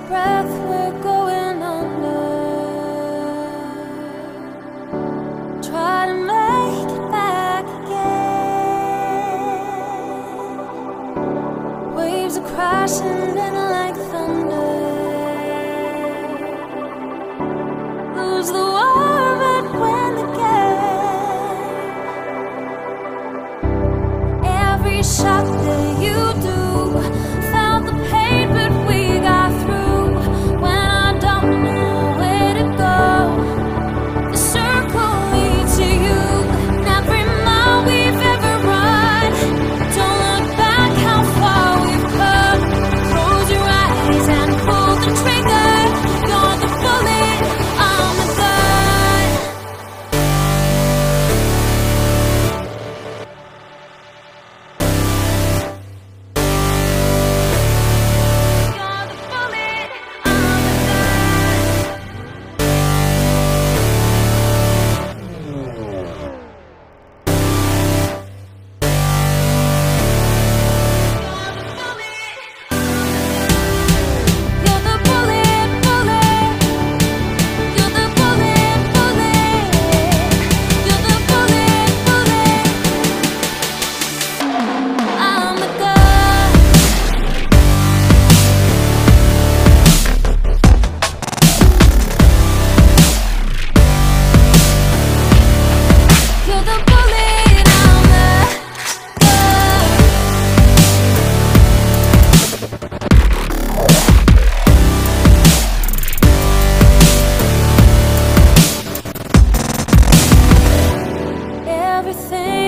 breath, we're going under. Try to make it back again. Waves are crashing in like thunder. Lose the war but win the game. Every shot that you do, felt the pain but we got through. When I don't know where to go, the circle leads to you. And every mile we've ever run, don't look back how far we've come. Close your eyes and pull the trigger. You're the bullet, I'm the gun. You're the bullet, I'm You're the bullet, bullet. You're the bullet, bullet. You're the bullet, bullet. I'm the gun. You're the bullet, I'm the gun. Everything